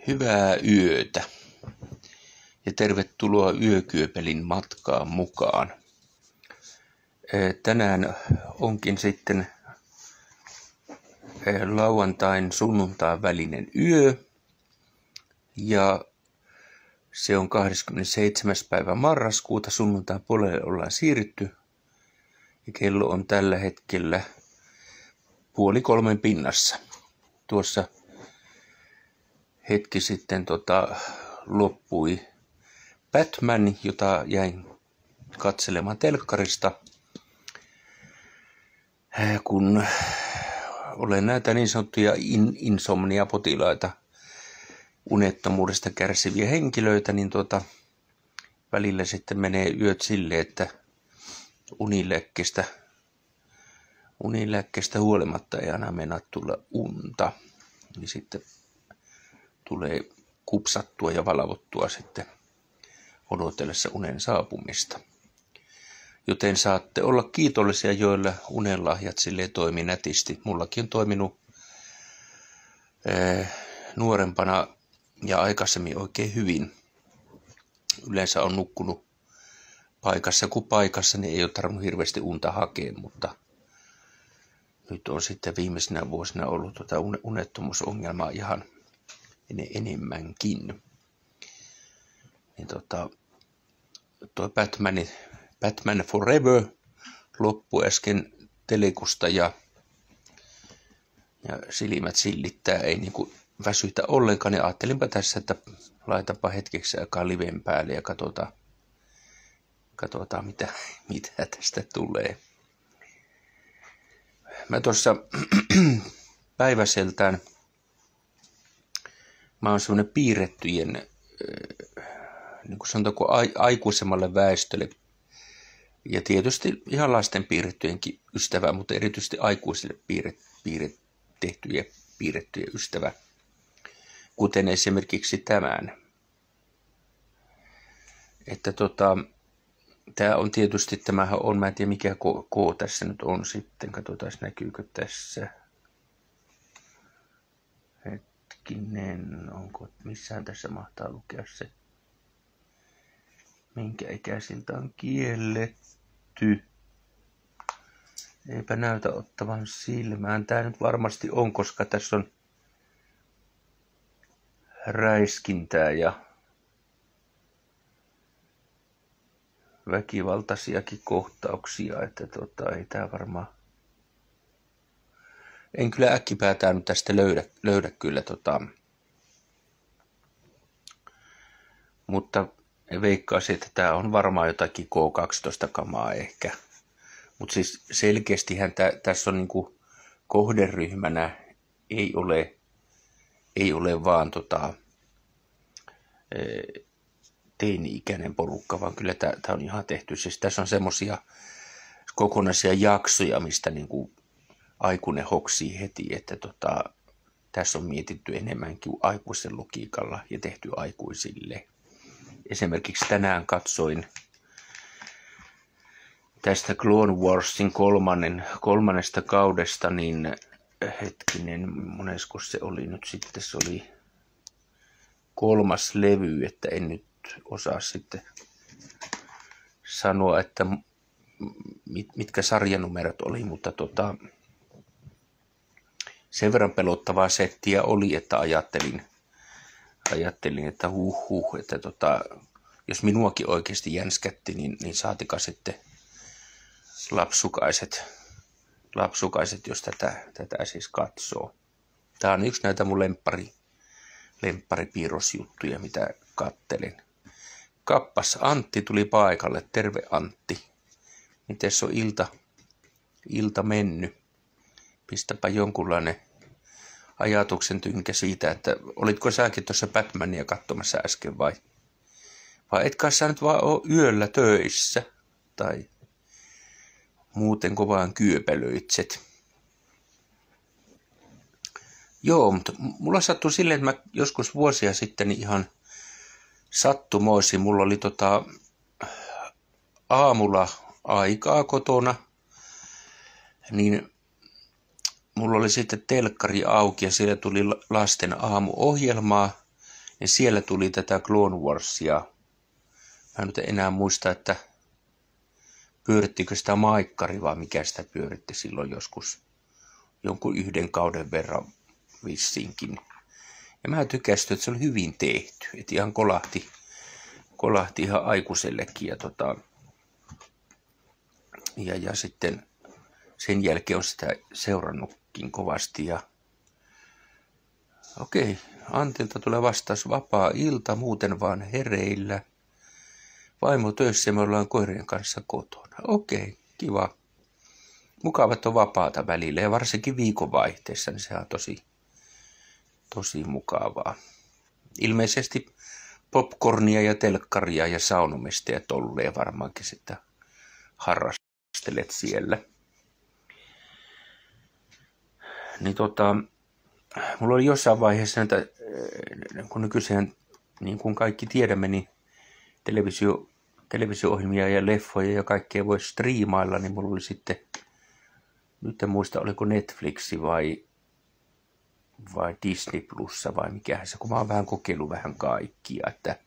Hyvää yötä ja tervetuloa Yökyöpelin matkaan mukaan. Tänään onkin sitten lauantain sunnuntain välinen yö ja se on 27. päivä marraskuuta, sunnuntain puolelle ollaan siirrytty ja kello on tällä hetkellä 2:30 pinnassa. Tuossa hetki sitten loppui Batman, jota jäin katselemaan telkkarista, kun olen näitä niin sanottuja insomnia-potilaita, unettomuudesta kärsiviä henkilöitä, niin välillä sitten menee yöt silleen, että unilääkkeestä huolimatta ei aina mennä tulla unta, niin sitten tulee kupsattua ja valvottua sitten odotellessa unen saapumista. Joten saatte olla kiitollisia, joilla unenlahjat silleen toimii nätisti. Mullakin on toiminut nuorempana ja aikaisemmin oikein hyvin. Yleensä on nukkunut paikassa kuin paikassa, niin ei ole tarvinnut hirveästi unta hakea, mutta nyt on sitten viimeisinä vuosina ollut unettomuusongelmaa ihan enemmänkin. Niin toi Batman Forever loppui äsken telekusta ja silmät sillittää, ei niinku väsytä ollenkaan. Ja ajattelinpa tässä, että laitanpa hetkeksi aikaa liven päälle ja katsotaan mitä tästä tulee. Mä tuossa päiväseltään mä oon semmoinen piirrettyjen, niin kuin sanotaanko aikuisemmalle väestölle ja tietysti ihan lasten piirrettyjenkin ystävä, mutta erityisesti aikuisille tehtyjä piirrettyjä ystävä, kuten esimerkiksi tämän. Että tämä on tietysti, tämähän on, mä en tiedä mikä K tässä nyt on sitten, katsotaan näkyykö tässä. Hetkinen, onko missään tässä mahtaa lukea se, minkä ikäisiltä on kielletty. Eipä näytä ottavan silmään. Tämä nyt varmasti on, koska tässä on räiskintää ja väkivaltaisiakin kohtauksia, että ei tämä varmaan. En kyllä äkkipäätään nyt tästä löydä kyllä mutta veikkaisin, että tämä on varmaan jotakin K12-kamaa ehkä. Mutta siis selkeästihän tässä on niinku kohderyhmänä ei ole vaan teini-ikäinen porukka, vaan kyllä tämä on ihan tehty. Siis tässä on semmoisia kokonaisia jaksoja, mistä niinku aikuinen hoksii heti, että tässä on mietitty enemmänkin aikuisen logiikalla ja tehty aikuisille. Esimerkiksi tänään katsoin tästä Clone Warsin kolmannesta kaudesta, niin hetkinen, monesko se oli nyt sitten, se oli 3. levy, että en nyt osaa sitten sanoa, että mitkä sarjanumerot oli, mutta sen verran pelottavaa settiä oli, että ajattelin, että että jos minuakin oikeasti jänskätti, niin saatika sitten lapsukaiset, jos tätä siis katsoo. Tämä on yksi näitä mun lempparipiirrosjuttuja, mitä kattelen. Kappas Antti tuli paikalle. Terve Antti. Mites on ilta mennyt? Pistäpä jonkunlainen ajatuksen tynkä siitä, että olitko säkin tuossa Batmania katsomassa äsken vai etkä sä nyt vaan ole yöllä töissä tai muutenko vaan kyöpälöitset. Joo, mutta mulla sattui silleen, että mä joskus vuosia sitten ihan sattumoisin, mulla oli aamulla aikaa kotona, niin mulla oli sitten telkkari auki ja siellä tuli lasten aamuohjelmaa Ja siellä tuli tätä Clone Warsia. Mä nyt en enää muista, että pyörittikö sitä maikkari vai mikä sitä pyöritti silloin joskus jonkun yhden kauden verran vissinkin. Ja mä tykästyin, että se oli hyvin tehty. Että ihan kolahti ihan aikuisellekin. Ja sitten sen jälkeen on sitä seurannutkin kovasti. Ja okei, Antilta tulee vastaus: vapaa ilta, muuten vaan hereillä. Vaimo töissä ja me ollaan koirien kanssa kotona. Okei, kiva. Mukavat on vapaata välillä ja varsinkin viikonvaihteessa, niin sehän on tosi mukavaa. Ilmeisesti popcornia ja telkkaria ja saunomista ja tolleja varmaankin sitä harrastelet siellä. Niin mulla oli jossain vaiheessa näitä, kun nykyisin, niin kuin kaikki tiedämme, niin televisio-ohjelmia ja leffoja ja kaikkea voi striimailla, niin mulla oli sitten, nyt en muista oliko Netflixi vai Disney Plussa vai mikähän se, kun mä oon vähän kokeillut vähän kaikkia, että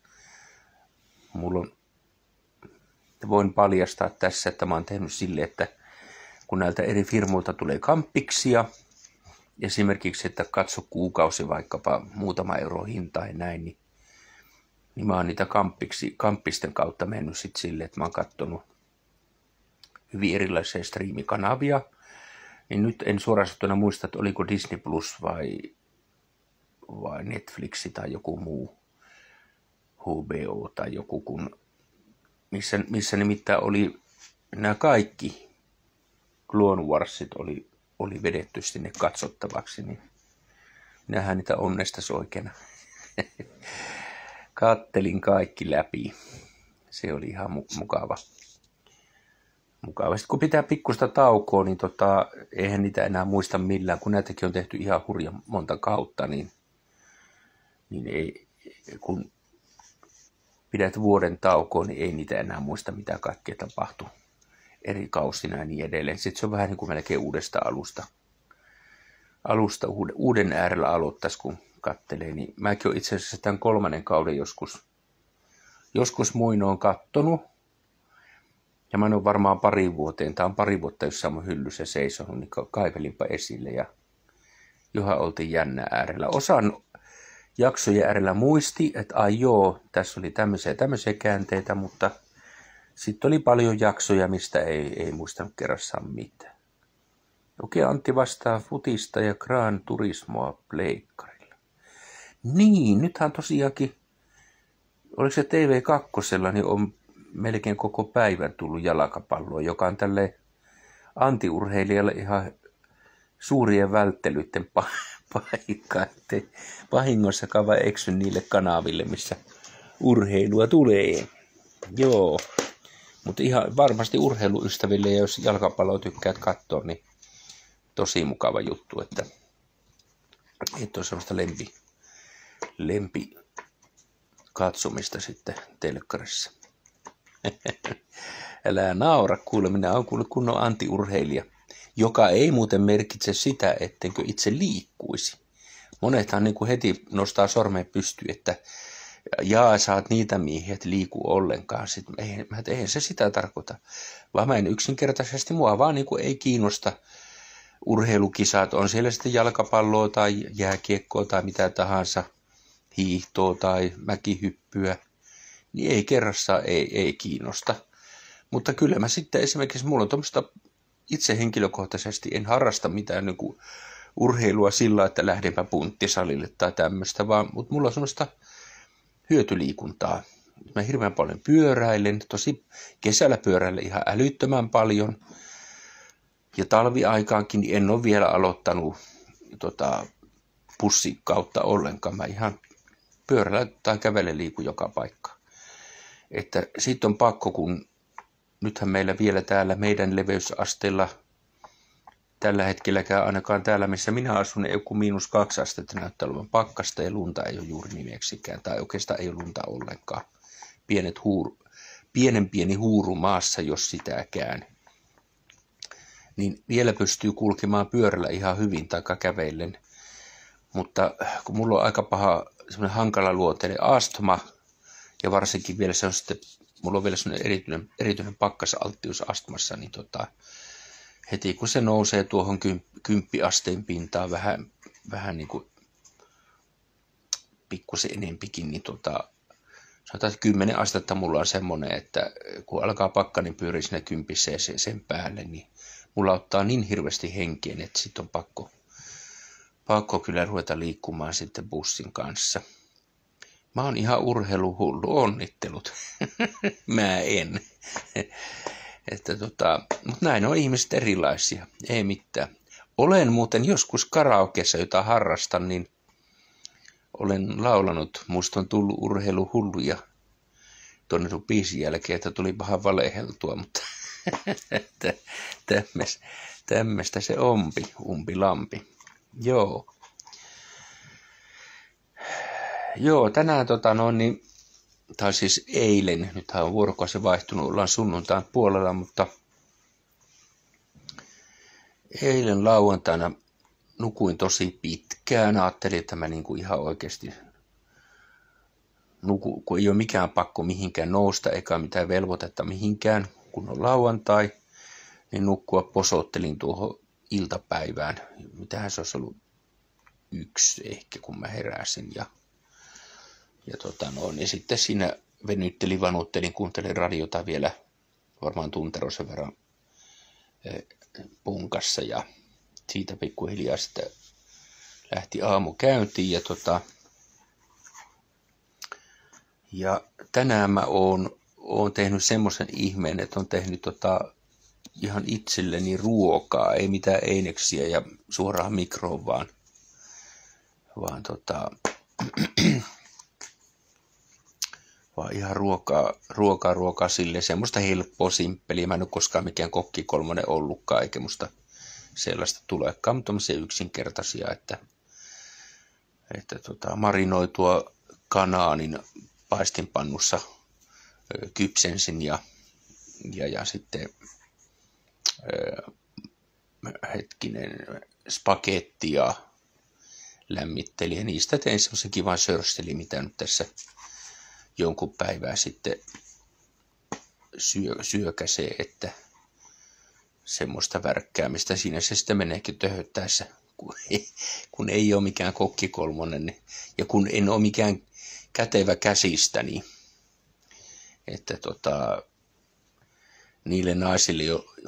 voin paljastaa tässä, että mä oon tehnyt silleen, että kun näiltä eri firmoilta tulee kamppiksia, esimerkiksi, että katso kuukausi vaikkapa muutama euro hintaa ja näin, niin mä oon niitä kamppisten kautta mennyt sitten silleen, että mä oon katsonut hyvin erilaisia striimikanavia. Niin nyt en suoraan muista, että oliko Disney Plus vai Netflix tai joku muu HBO tai joku, missä nimittäin oli nämä kaikki Clone Warsit oli vedetty sinne katsottavaksi, niin minähän niitä onnesta soikena kattelin kaikki läpi. Se oli ihan mukava. Sitten kun pitää pikkusta taukoa, niin eihän niitä enää muista millään. Kun näitäkin on tehty ihan hurjan monta kautta, niin ei, kun pidät vuoden taukoa, niin ei niitä enää muista, mitä kaikkea tapahtui eri kausina ja niin edelleen. Sitten se on vähän niin kuin melkein uudesta alusta uuden äärellä aloittaisi, kun kattelee. Niin mäkin olen itse asiassa tämän 3. kauden joskus muinoin kattonut. Ja mä en ole varmaan pari vuotta jossain mun hyllyssä seisonut, niin kaivelinpa esille ja johan oltiin jännä äärellä. Osan jaksojen äärellä muisti, että tässä oli tämmöisiä käänteitä, mutta sitten oli paljon jaksoja, mistä ei muistanut kerrassaan mitään. Okei, Antti vastaa futista ja Gran Turismoa pleikkarilla. Niin, nythän tosiaankin, oliko se TV2, niin on melkein koko päivän tullut jalkapalloa, joka on tälle antiurheilijalle ihan suurien välttelyiden paikka, ettei vahingossakaan vai eksy niille kanaville, missä urheilua tulee. Joo, mutta ihan varmasti urheiluystäville, ja jos jalkapalloa tykkäät katsoa, niin tosi mukava juttu, että on sellaista lempi katsomista sitten telkkarissa. Älä naura, kuule, minä olen kuullut kunnon antiurheilija, joka ei muuten merkitse sitä, ettenkö itse liikkuisi. Monethan niin kuin heti nostaa sormeen pystyyn, että sä oot niitä miehiä, et liiku ollenkaan. Sitten eihän se sitä tarkoita, vaan mä en yksinkertaisesti, mua vaan niin kuin ei kiinnosta urheilukisat, on siellä sitten jalkapalloa tai jääkiekkoa tai mitä tahansa, hiihtoa tai mäkihyppyä, niin ei kerrassaan ei kiinnosta. Mutta kyllä mä sitten esimerkiksi, mulla on tuommoista itse henkilökohtaisesti, en harrasta mitään niin kuin urheilua sillä, että lähdenpä punttisalille tai tämmöistä, mutta mulla on semmoista hyötyliikuntaa. Mä hirveän paljon pyöräilen, tosi kesällä pyöräilen ihan älyttömän paljon. Ja talviaikaankin en ole vielä aloittanut pussin kautta ollenkaan. Mä ihan pyörällä tai kävelen liikun joka paikka. Että sit on pakko, kun nythän meillä vielä täällä meidän leveysasteella tällä hetkelläkään ainakaan täällä, missä minä asun, ei joku -2 astetta näyttää olevan pakkasta ja lunta ei ole juuri nimeksikään. Tai oikeastaan ei ole lunta ollenkaan. Pieni huuru maassa, jos sitäkään. Niin vielä pystyy kulkemaan pyörällä ihan hyvin tai kävellen. Mutta kun mulla on aika paha semmoinen hankala luonteinen astma, ja varsinkin vielä se on sitten, mulla on vielä semmoinen erityinen pakkasalttius astmassa, niin heti kun se nousee tuohon 10 asteen pintaan vähän niin kuin pikkusen enempikin, niin sanotaan, että 10 astetta mulla on semmoinen, että kun alkaa pakkanen pyörii siinä 10 ja sen päälle, niin mulla ottaa niin hirveästi henkeen, että sit on pakko kyllä ruveta liikkumaan sitten bussin kanssa. Mä oon ihan urheiluhullu, onnittelut. Mä en. Mutta näin on ihmiset erilaisia, ei mitään. Olen muuten joskus karaokeessa, jota harrastan, niin olen laulanut, musta on tullut urheiluhulluja tuonne biisin jälkeen, että tuli pahan valeheltua, mutta tämmöistä se umpilampi. Joo, tänään tai siis eilen, nythän on vuorokausi vaihtunut, ollaan sunnuntain puolella, mutta eilen lauantaina nukuin tosi pitkään. Ajattelin, että mä niin kuin ihan oikeasti kun ei ole mikään pakko mihinkään nousta, eikä mitään velvoitetta mihinkään, kun on lauantai, niin nukkua posottelin tuohon iltapäivään. Mitähän se olisi ollut 1 ehkä, kun mä heräsin. Ja sitten siinä venyttelin, vanuttelin, kuuntelin radiota vielä varmaan tunterosen verran punkassa ja siitä pikkuhiljaa sitten lähti aamu käyntiin ja tänään mä oon tehnyt semmoisen ihmeen, että on tehnyt ihan itselleni ruokaa, ei mitään eineksiä ja suoraan mikroon, vaan ihan ruokaa sille semmoista helppoa, simppeliä. Mä en ole koskaan mikään kokki 3 ollutkaan, eikä musta sellaista tulekaan, mutta tommosia yksinkertaisia, että marinoitua kanaa niin paistinpannussa kypsensin ja sitten spagettia lämmittelin ja niistä tein semmoisen kivan sörstelin, mitä nyt tässä jonkun päivää sitten syökäsee, että semmoista värkkäämistä siinä se sitten meneekin töhöttäessä, kun ei ole mikään kokki 3, niin, ja kun en ole mikään kätevä käsistä, niin että niille naisille,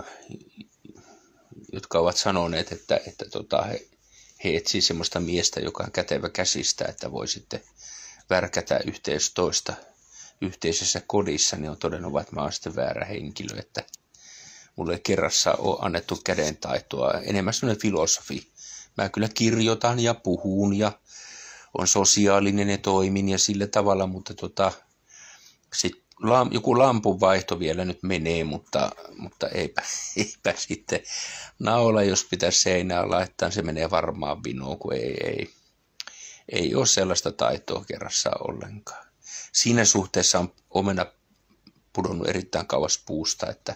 jotka ovat sanoneet, että he etsii semmoista miestä, joka on kätevä käsistä, että voi sitten värkätä toista yhteisessä kodissa, niin on todennut, että mä oon sitten väärä henkilö, että mulle ei kerrassa ole annettu kädentaitoa, enemmän semmoinen filosofi. Mä kyllä kirjoitan ja puhun ja on sosiaalinen ja toimin ja sillä tavalla, mutta sit joku lampunvaihto vielä nyt menee, mutta eipä sitten naula, jos pitäisi seinään laittaa, se menee varmaan vinoon, kun ei ole sellaista taitoa kerrassa ollenkaan. Siinä suhteessa on omena pudonnut erittäin kauas puusta, että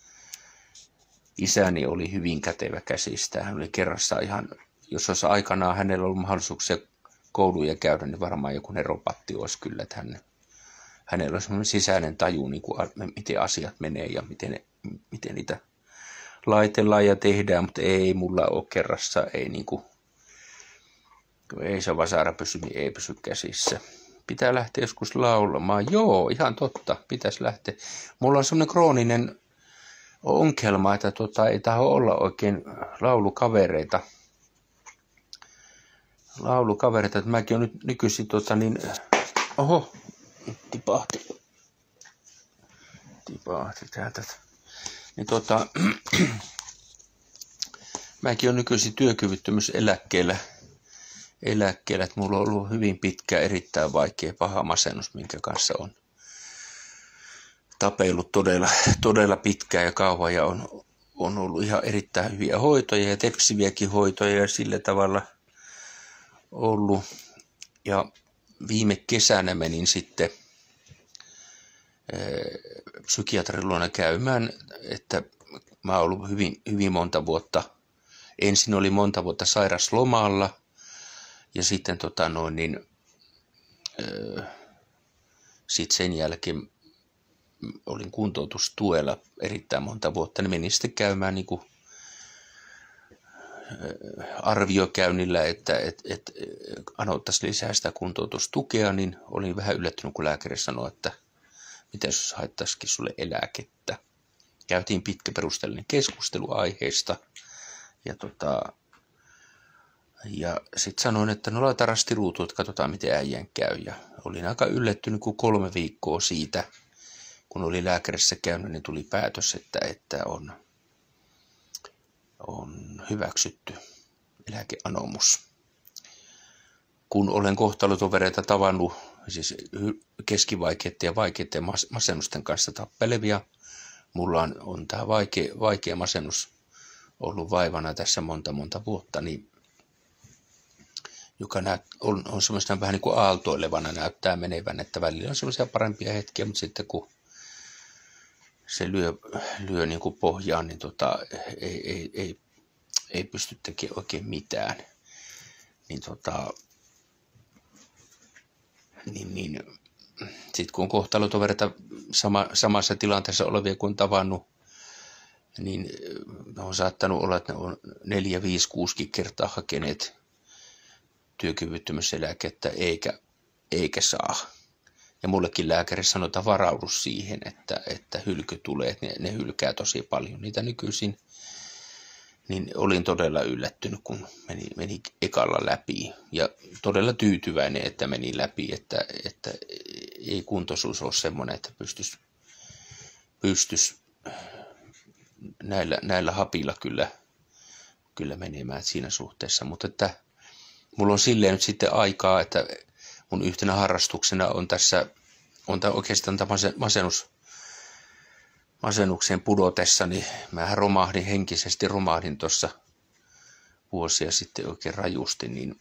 isäni oli hyvin kätevä käsistä. Hän oli kerrassa ihan, jos olisi aikanaan hänellä ollut mahdollisuuksia kouluja käydä, niin varmaan joku neropatti olisi kyllä, että hänellä on semmoinen sisäinen taju, niin kuin, miten asiat menee ja miten niitä laitellaan ja tehdään, mutta ei mulla ole kerrassa, ei se vasara pysy, niin ei pysy käsissä. Pitää lähteä joskus laulamaan. Joo, ihan totta, pitäisi lähteä. Mulla on semmoinen krooninen ongelma, että ei taho olla oikein laulukavereita. Että mäkin on nyt nykyisin oho, tipahti täältä. Niin mäkin on nykyisin työkyvyttömyyseläkkeellä, että mulla on ollut hyvin pitkä, erittäin vaikea, paha masennus, minkä kanssa on tapellut todella pitkään ja kauan ja on ollut ihan erittäin hyviä hoitoja ja tepsiviäkin hoitoja ja sillä tavalla ollut. Ja viime kesänä menin sitten psykiatrin luona käymään, että mä oon ollut hyvin monta vuotta. Ensin oli monta vuotta sairaslomalla ja sitten Sitten sen jälkeen olin kuntoutustuella erittäin monta vuotta, niin menin sitten käymään niin kuin arviokäynnillä, että anottaisiin lisää sitä kuntoutustukea, niin olin vähän yllättynyt, kun lääkäri sanoi, että miten jos haittaisikin sulle eläkettä. Käytiin pitkä perusteellinen keskustelu aiheesta ja sitten sanoin, että no laita rasti ruutuun, että katsotaan miten äijän käy. Ja olin aika yllättynyt, kun 3 viikkoa siitä, kun oli lääkärissä käynyt, niin tuli päätös, että on hyväksytty eläkeanomus. Kun olen kohtalotovereita tavannut, siis keskivaikeiden ja vaikeiden masennusten kanssa tappelevia, mulla on tämä vaikea masennus ollut vaivana tässä monta vuotta, niin joka on semmoista vähän niin kuin aaltoilevana näyttää menevän, että välillä on semmoisia parempia hetkiä, mutta sitten kun se lyö niin kuin pohjaan, niin ei pysty tekemään oikein mitään. Niin sitten kun on kohtalotovereita samassa tilanteessa olevia kuin tavannut, niin on saattanut olla, että ne on 4, 5, 6 kertaa hakeneet työkyvyttömyyseläkettä eikä saa. Ja mullekin lääkäri sanoi, että varaudu siihen, että hylky tulee, että ne hylkää tosi paljon niitä nykyisin. Niin olin todella yllättynyt, kun meni ekalla läpi. Ja todella tyytyväinen, että meni läpi, että ei kuntoisuus ole semmoinen, että pystyisi näillä hapilla kyllä menemään siinä suhteessa. Mutta että mulla on silleen nyt sitten aikaa, että mun yhtenä harrastuksena on oikeastaan tämä masennukseen pudotessani. Mähän henkisesti romahdin tuossa vuosia sitten oikein rajusti, niin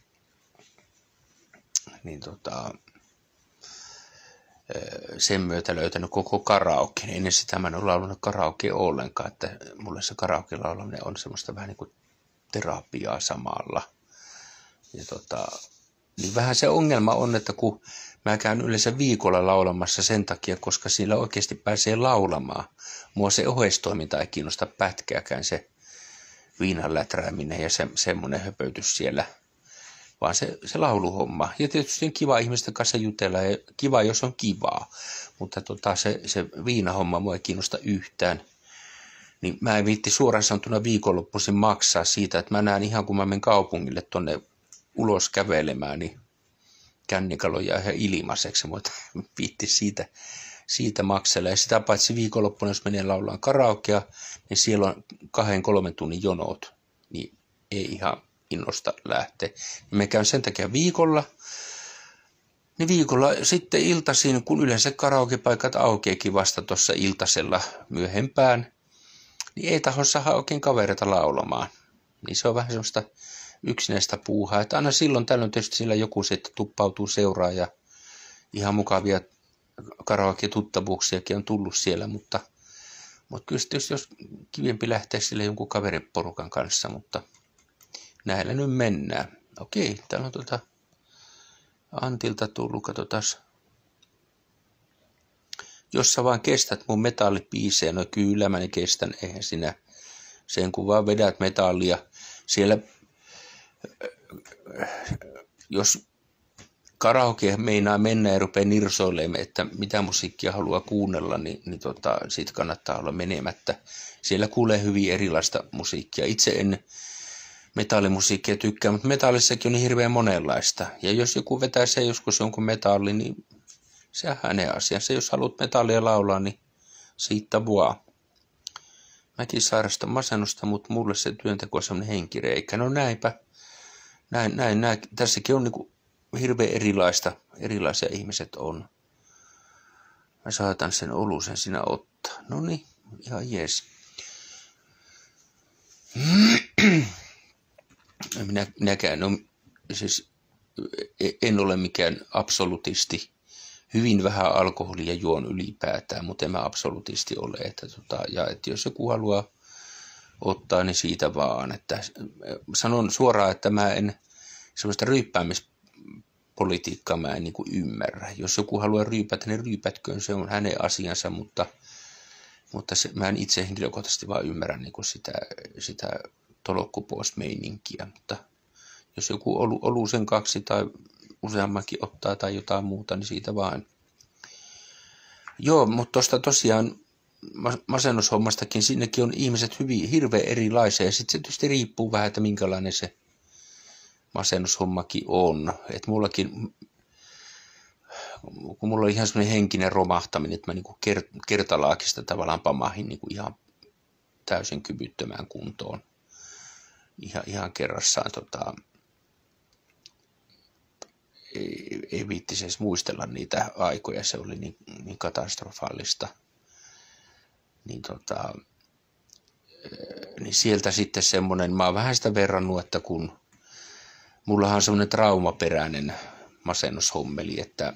sen myötä löytänyt koko karaoke. Ennen sitä mä en ole laulunut karaoke ollenkaan, että mulle se karaoke laulaminen on semmoista vähän niin kuin terapiaa samalla. Ja niin vähän se ongelma on, että kun mä käyn yleensä viikolla laulamassa sen takia, koska sillä oikeasti pääsee laulamaan. Mua se oheistoiminta ei kiinnosta pätkääkään, se viinan läträäminen ja semmoinen höpötys siellä, vaan se lauluhomma. Ja tietysti on kiva ihmisten kanssa jutella ja kiva, jos on kivaa, mutta se viinahomma mua ei kiinnosta yhtään. Niin mä en viitti suoraan sanottuna viikonloppuisin maksaa siitä, että mä näen ihan kun mä menen kaupungille tonne ulos kävelemään, niin kännikaloja ihan ilmaiseksi, mutta viitti siitä maksella. Ja sitä paitsi viikonloppuna, jos menee laulaan karaokea, niin siellä on 2-3 tunnin jonot, niin ei ihan innosta lähteä. Me käyn sen takia viikolla, niin viikolla sitten iltaisin, kun yleensä karaokepaikat aukeekin vasta tuossa iltasella myöhempään, niin ei taho saada oikein kavereita laulamaan. Niin se on vähän semmoista yksinäistä puuhaa, että aina silloin tällöin tietysti sillä joku sitten tuppautuu seuraa ja ihan mukavia karaoke-tuttavuuksiakin on tullut siellä, mutta kyllä tietysti jos kivempi lähteä sille jonkun kaveriporukan kanssa, mutta näillä nyt mennään. Okei, täällä on Antilta tullut, katsotaan. Jos sä vaan kestät mun metallipiisejä, no kyllä mä ne kestän, eihän sinä sen kun vaan vedät metallia. Siellä jos karaoke meinaa mennä ja rupeaa nirsoilemaan, että mitä musiikkia haluaa kuunnella, niin siitä kannattaa olla menemättä. Siellä kuulee hyvin erilaista musiikkia. Itse en metallimusiikkia tykkää, mutta metallissakin on niin hirveän monenlaista. Ja jos joku vetää se joskus jonkun metalli, niin se on hänen asiansa. Jos haluat metallia laulaa, niin siitä vaan. Mäkin sairastan masennusta, mutta mulle se työnteko on semmoinen henkireikä. No näinpä. Näin. Tässäkin on niinku hirveän erilaisia ihmiset on. Mä saatan sen olusen sinä ottaa. No niin, ihan jees. Minäkään siis en ole mikään absolutisti. Hyvin vähän alkoholia juon ylipäätään, mutta en mä absolutisti ole. Että jos joku haluaa ottaa, niin siitä vaan. Että sanon suoraan, että mä en sellaista politiikkaa mä en niin kuin ymmärrä. Jos joku haluaa ryypätä, niin ryypätköön, se on hänen asiansa, mutta mä en itse henkilökohtaisesti vaan ymmärrä niin kuin sitä tolokkupois-meininkiä, mutta jos joku olusen 2 tai useammankin ottaa tai jotain muuta, niin siitä vaan. Joo, mutta tuosta tosiaan masennushommastakin, sinnekin on ihmiset hirveän erilaisia ja sitten se tietysti riippuu vähän, että minkälainen se masennushommakin on. Että mullakin, kun mulla oli ihan semmoinen henkinen romahtaminen, että mä niinku kertalaakista tavallaan pamahin niinku ihan täysin kyvyttömään kuntoon. Ihan kerrassaan ei viittisi edes muistella niitä aikoja, se oli niin katastrofaalista. Niin sieltä sitten semmoinen, mä oon vähän sitä verrannut, että kun mullahan on semmoinen traumaperäinen masennushommeli, että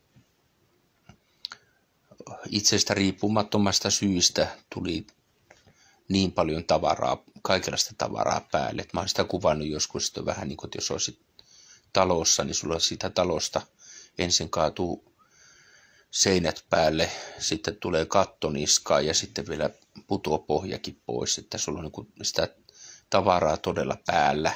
itsestä riippumattomasta syystä tuli niin paljon tavaraa, kaikenlaista tavaraa päälle, että mä oon sitä kuvannut joskus, että vähän niin kuin, että jos olisit talossa, niin sulla siitä talosta ensin kaatuu seinät päälle, sitten tulee katto niskaan ja sitten vielä putoaa pohjakin pois, että sulla on niin sitä tavaraa todella päällä.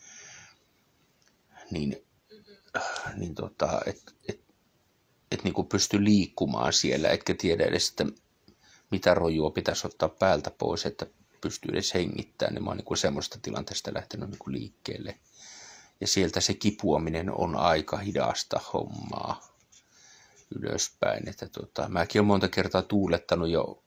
Et niin kuin pysty liikkumaan siellä, etkä tiedä edes, että mitä rojua pitäisi ottaa päältä pois, että pystyy edes hengittämään. Niin mä oon niin kuin semmoista tilanteesta lähtenyt niin kuin liikkeelle. Ja sieltä se kipuaminen on aika hidasta hommaa ylöspäin. Että mäkin olen monta kertaa tuulettanut jo,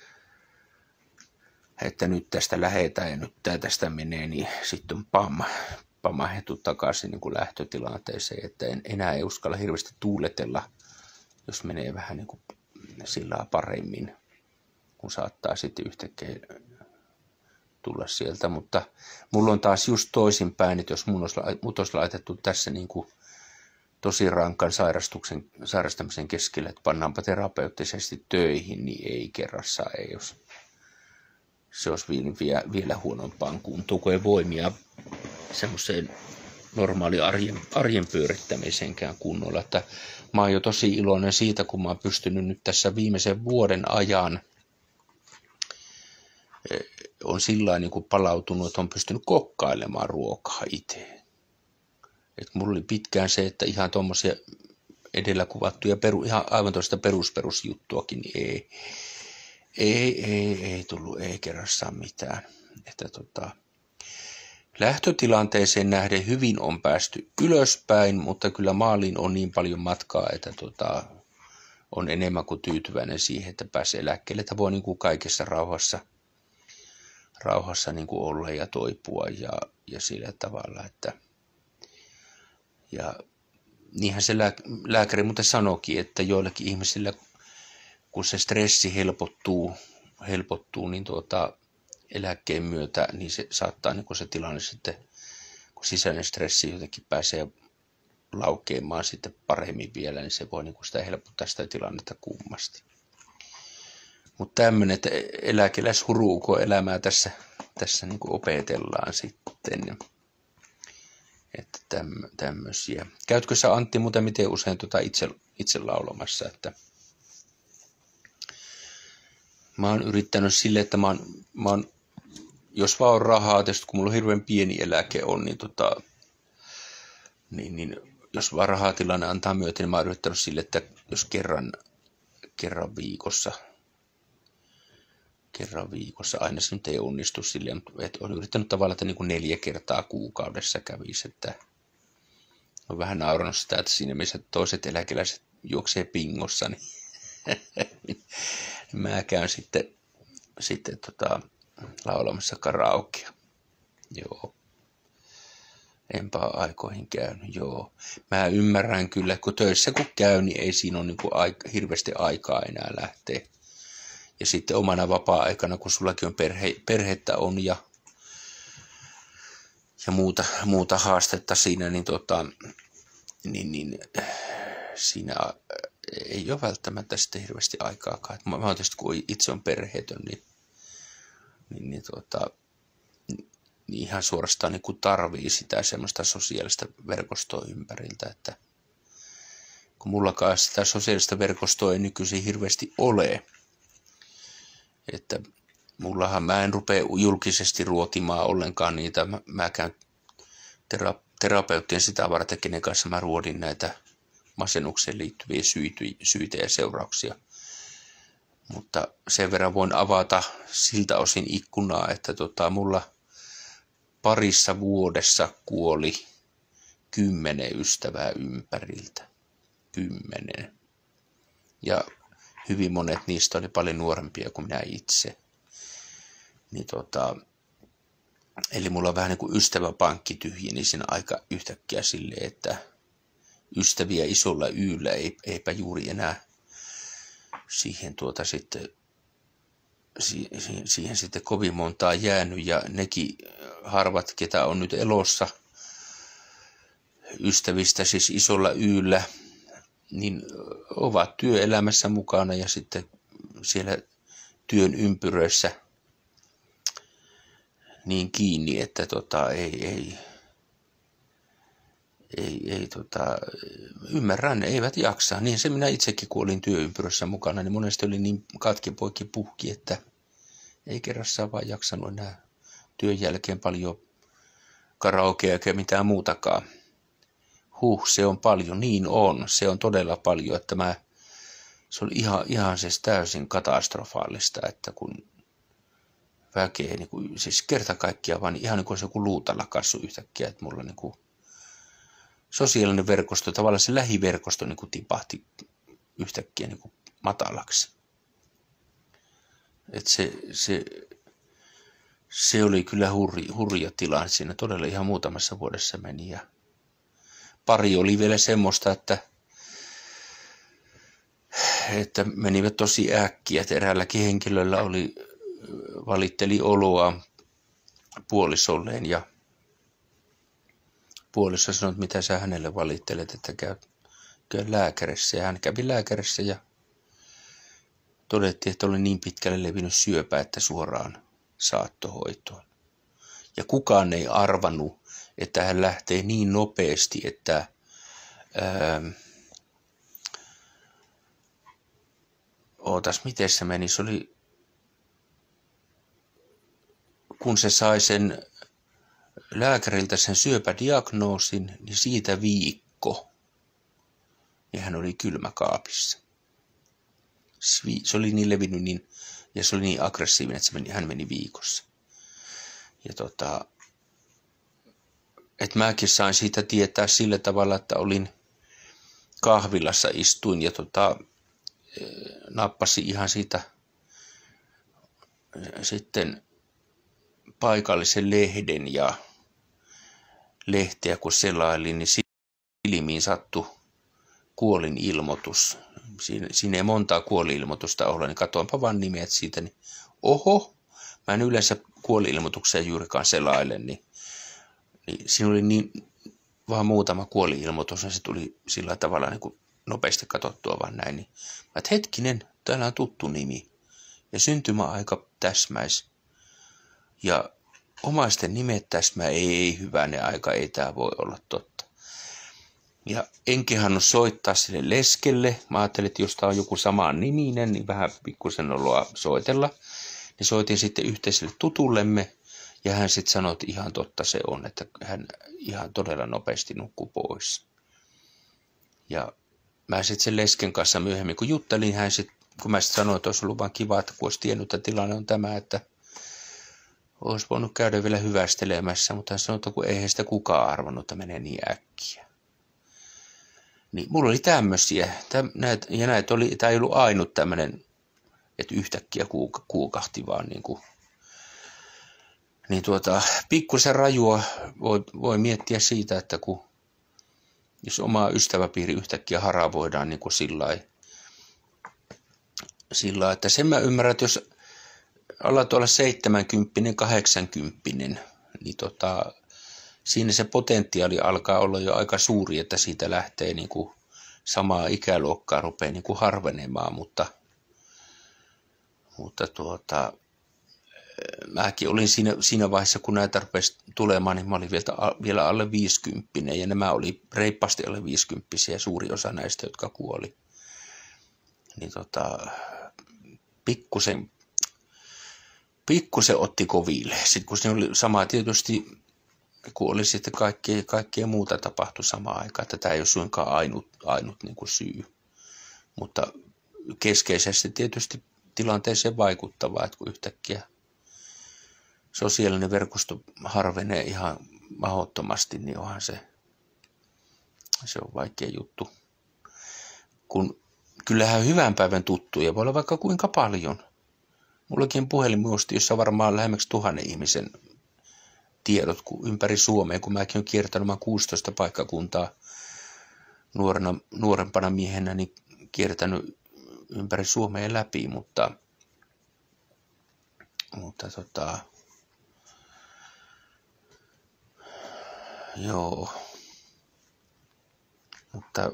että nyt tästä lähetään ja nyt tää tästä menee, niin sitten on pamahettu takaisin niin kuin lähtötilanteeseen, että enää ei uskalla hirveästi tuuletella, jos menee vähän niin kuin sillä paremmin, kun saattaa sitten yhtäkkiä tulla sieltä, mutta mulla on taas just toisinpäin, että jos mut olisi laitettu tässä niin kuin tosi rankan sairastamisen keskellä, että pannaanpa terapeuttisesti töihin, niin ei kerrassaan, se olisi vielä huonompaan kuntoon, kun ei voimia semmoiseen normaali arjen pyörittämisenkään kunnolla. Että mä oon jo tosi iloinen siitä, kun mä oon pystynyt nyt tässä viimeisen vuoden ajan on sillä niin kuin palautunut, että on pystynyt kokkailemaan ruokaa itse. Et mulla oli pitkään se, että ihan tuommoisia edellä kuvattuja ihan aivan toista perusjuttuakin, niin ei tullut ei kerrassaan mitään. Että lähtötilanteeseen nähden hyvin on päästy ylöspäin, mutta kyllä maaliin on niin paljon matkaa, että on enemmän kuin tyytyväinen siihen, että pääsee eläkkeelle, että voi niin kuin kaikessa rauhassa niin kuin olla ja toipua ja sillä tavalla, että ja niinhän se lääkäri muuten sanoikin, että joillekin ihmisillä, kun se stressi helpottuu niin eläkkeen myötä, niin se saattaa niin kuin se tilanne sitten, kun sisäinen stressi jotenkin pääsee laukeamaan sitten paremmin vielä, niin se voi niin kuin sitä helpottaa sitä tilannetta kummasti. Mutta tämmöinen, että eläkeläishuruuko elämää tässä niin kuin opetellaan sitten. Että tämmöisiä. Käytkö sä, Antti, muuten miten usein itse laulamassa, että mä oon yrittänyt sille, että mä oon jos vaan on rahaa, tietysti kun mulla on hirveän pieni eläke on, niin jos vaan rahatilanne antaa myöten, niin mä oon yrittänyt sille, että jos kerran viikossa, aina se nyt ei onnistu silleen, mutta olen yrittänyt tavallaan, että niin kuin 4 kertaa kuukaudessa kävisi, että on vähän naurannut sitä, että siinä missä toiset eläkeläiset juoksee pingossa, niin mä käyn sitten laulamassa karaokea. Joo. Enpä aikoihin käynyt, joo. Mä ymmärrän kyllä, kun töissä kun käy, niin ei siinä ole niin kuin hirveästi aikaa enää lähteä. Ja sitten omana vapaa-aikana, kun sullakin on perhettä on ja muuta haastetta siinä, niin siinä ei ole välttämättä sitten hirveästi aikaakaan. Mä oon tietysti, kun itse on perheetön, niin ihan suorastaan niin kuin tarvii sitä semmoista sosiaalista verkostoa ympäriltä, että kun mullakaan sitä sosiaalista verkostoa ei nykyisin hirveästi ole. Että mä en rupea julkisesti ruotimaan ollenkaan niitä. Mä käyn terapeuttien sitä varten, kenen kanssa mä ruodin näitä masennukseen liittyviä syitä ja seurauksia. Mutta sen verran voin avata siltä osin ikkunaa, että mulla parissa vuodessa kuoli 10 ystävää ympäriltä. 10. Ja hyvin monet niistä oli paljon nuorempia kuin minä itse. Niin eli mulla on vähän niin kuin ystäväpankki tyhjeni siinä aika yhtäkkiä silleen, että ystäviä isolla yllä eipä juuri enää siihen sitten kovin montaa jäänyt, ja nekin harvat, ketä on nyt elossa ystävistä siis isolla yllä, niin ovat työelämässä mukana ja sitten siellä työn ympyröissä niin kiinni, että ymmärrän, eivät jaksa. Niin se minä itsekin, kun olin työympyrössä mukana, niin monesti oli niin katki poikki puhki, että ei kerrassaan vaan jaksanut enää työn jälkeen paljon karaokea eikä mitään muutakaan. Se on paljon, niin on, se on todella paljon, että se oli ihan siis täysin katastrofaalista, että kun väkeä, niin kuin, siis kerta kaikkiaan vaan ihan niin kuin se joku luutalla kasvu yhtäkkiä, että mulla niin kuin sosiaalinen verkosto, tavallaan se lähiverkosto niin kuin tipahti yhtäkkiä niin kuin matalaksi. Että se oli kyllä hurja tilanne, siinä todella ihan muutamassa vuodessa meni, ja pari oli vielä semmoista, että menivät tosi äkkiä, että eräälläkin henkilöllä valitteli oloa puolisolleen, ja puoliso sanoi, että mitä sä hänelle valittelet, että käy lääkärissä, ja hän kävi lääkärissä ja todettiin, että oli niin pitkälle levinnyt syöpä, että suoraan saattohoitoon. Ja kukaan ei arvannut, että hän lähtee niin nopeasti, että miten se meni, se oli, kun se sai sen lääkäriltä sen syöpädiagnoosin, niin siitä viikko, niin hän oli kylmäkaapissa. Se oli niin levinnyt ja se oli niin aggressiivinen, että hän meni viikossa. Ja että mäkin sain siitä tietää sillä tavalla, että olin kahvilassa, istuin ja nappasin ihan siitä sitten paikallisen lehden, ja lehteä kun selailin, niin silmiin sattui kuolinilmoitus. Siinä ei montaa kuolinilmoitusta ole, niin katoinpa vaan nimet siitä, niin oho, mä en yleensä kuolinilmoituksia juurikaan selaile, niin siinä oli niin vaan muutama kuolinilmoitus, ja se tuli sillä tavalla niin kuin nopeasti katsottua vaan näin. Niin että hetkinen, täällä on tuttu nimi, ja syntymäaika täsmäis, ja omaisten nimet täsmää, ei hyvänen aika, ei tämä voi olla totta. Ja en kehannut soittaa sille leskelle. Mä ajattelin, että jos tämä on joku samaan niminen, niin vähän pikkusen oloa soitella. Niin soitin sitten yhteiselle tutullemme, ja hän sitten sanoi, että ihan totta se on, että hän ihan todella nopeasti nukkui pois. Ja mä sitten sen lesken kanssa myöhemmin, kun juttelin, kun mä sitten sanoin, että olisi ollut vaan kiva, että kun olisi tiennyt, että tilanne on tämä, että olisi voinut käydä vielä hyvästelemässä, mutta hän sanoi, että kun eihän sitä kukaan arvannut, että menee niin äkkiä. Niin mulla oli tämmöisiä, ja tämä ei ollut ainut tämmöinen, että yhtäkkiä kuukahti vaan pikkusen rajua voi miettiä siitä, että jos oma ystäväpiiri yhtäkkiä haravoidaan niin kuin sillä, että sen mä ymmärrän, että jos ollaan tuolla 70, 80, niin siinä se potentiaali alkaa olla jo aika suuri, että siitä lähtee niin kuin samaa ikäluokkaa rupeaa niin kuin harvenemaan, mutta mäkin olin siinä vaiheessa, kun näitä rupesi tulemaan, niin mä olin vielä alle 50, ja nämä oli reippaasti alle 50, ja suuri osa näistä, jotka kuoli. Niin pikkusen otti koville. Sitten kun se oli sama tietysti, kun oli sitten kaikkea muuta tapahtui samaan aikaan, että tämä ei ole suinkaan ainut niin kuin syy. Mutta keskeisesti tietysti tilanteeseen vaikuttavaa, että kun yhtäkkiä sosiaalinen verkosto harvenee ihan mahdottomasti, niin onhan se on vaikea juttu. Kun kyllähän hyvän päivän tuttuja voi olla vaikka kuinka paljon. Mullakin on puhelinmuisti, jossa on varmaan lähemmäksi 1000 ihmisen tiedot ympäri Suomea, kun mäkin olen kiertänyt 16 paikkakuntaa nuorempana miehenä, niin kiertänyt ympäri Suomea läpi, mutta joo, mutta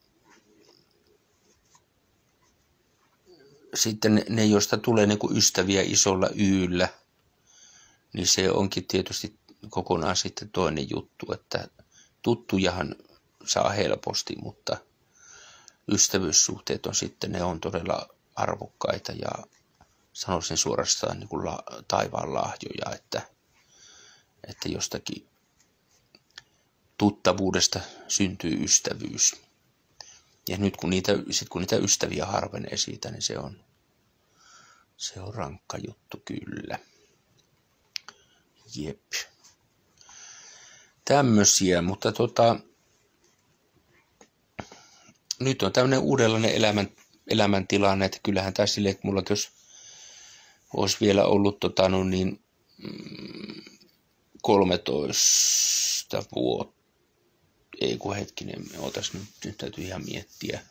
sitten ne, joista tulee niin kuin ystäviä isolla Y:llä, niin se onkin tietysti kokonaan sitten toinen juttu, että tuttujahan saa helposti, mutta ystävyyssuhteet on sitten, ne on todella arvokkaita ja sanoisin suorastaan niin kuin taivaan lahjoja, että jostakin tuttavuudesta syntyy ystävyys. Ja nyt kun niitä ystäviä harvenee siitä, niin se on rankka juttu kyllä. Jep. Tämmöisiä, mutta nyt on tämmöinen uudenlainen elämäntilanne, että kyllähän tämä silleen, että mulla jos olisi vielä ollut 13 vuotta, ei kun hetkinen, nyt täytyy ihan miettiä.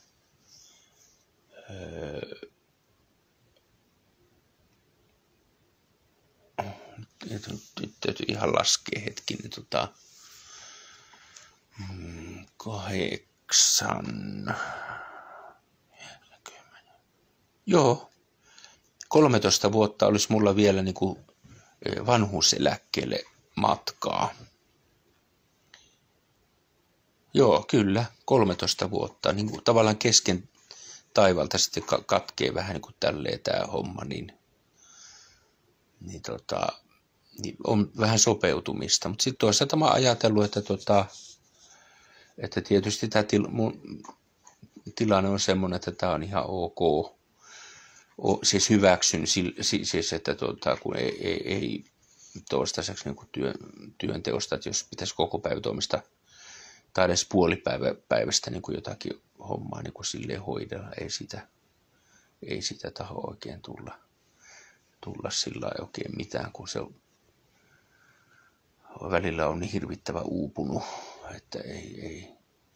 Nyt täytyy ihan laskea hetkinen. 8. Joo. 13 vuotta olisi mulla vielä niin kuin vanhuuseläkkeelle matkaa. Joo, kyllä. 13 vuotta. Niin kuin tavallaan kesken taivalta sitten katkee vähän niin kuin tälleen tämä homma, niin on vähän sopeutumista. Mutta sitten toisaalta mä oon ajatellut, että tietysti tämä mun tilanne on semmoinen, että tämä on ihan ok. Siis hyväksyn, siis että kun ei toistaiseksi niin työnteosta, että jos pitäisi koko päivätoimista tai edes puolipäivästä niin kuin jotakin hommaa niin kuin silleen hoidella, ei sitä taho oikein tulla sillä lailla oikein mitään, kun se välillä on niin hirvittävän uupunut, että ei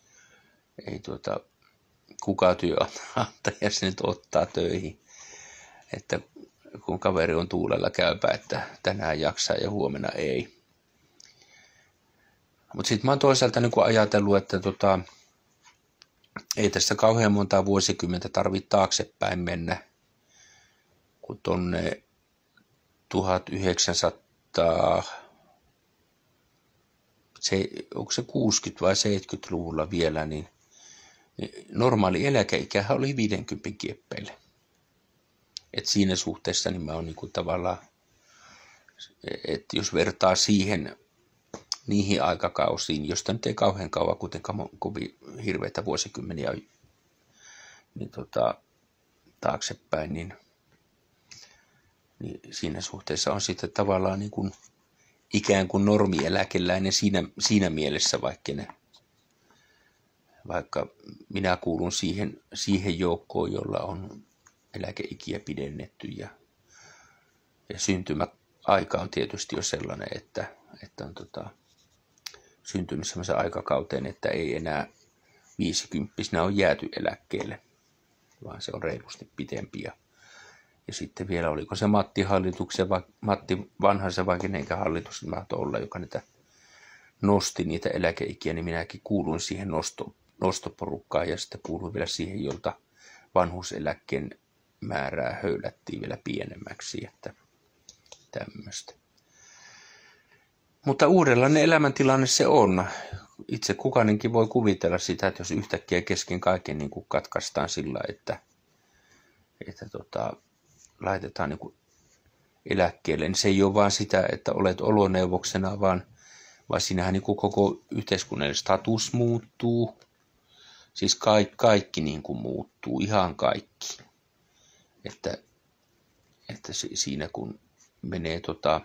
kuka työnantaja se nyt ottaa töihin, että kun kaveri on tuulella käypä, että tänään jaksaa ja huomenna ei. Mutta sitten mä oon toisaalta niin kuin ajatellut, että ei tässä kauhean montaa vuosikymmentä tarvitse taaksepäin mennä, kun tonne 1900, onko se 60- vai 70-luvulla vielä, niin normaali eläkeikähän oli 50 kieppeille. Et siinä suhteessa niin mä oon niin kuin tavallaan, että jos vertaa niihin aikakausiin, josta nyt ei kauhean kauan kuitenkaan kovin hirveitä vuosikymmeniä niin taaksepäin, niin siinä suhteessa on sitten tavallaan niin kuin ikään kuin normieläkeläinen siinä mielessä, vaikka minä kuulun siihen joukkoon, jolla on eläkeikiä pidennetty ja syntymäaika on tietysti jo sellainen, että on syntynyt sellaisen aikakauteen, että ei enää 50-vuotiaana on jääty eläkkeelle, vaan se on reilusti pitempi. Ja sitten vielä, oliko se Matti Vanhasen vai kenenkä hallitus mahtoi olla, joka nosti niitä eläkeikiä, niin minäkin kuulun siihen nostoporukkaan ja sitten kuuluin vielä siihen, jolta vanhuuseläkkeen määrää höylättiin vielä pienemmäksi. Että tämmöistä. Mutta uudenlainen elämäntilanne se on. Itse kukainenkin voi kuvitella sitä, että jos yhtäkkiä kesken kaiken niin kuin katkaistaan sillä, että laitetaan niin kuin eläkkeelle, niin se ei ole vaan sitä, että olet oloneuvoksena, vaan siinähän niin kuin koko yhteiskunnallinen status muuttuu. Siis kaikki niin kuin muuttuu, ihan kaikki. Että siinä kun menee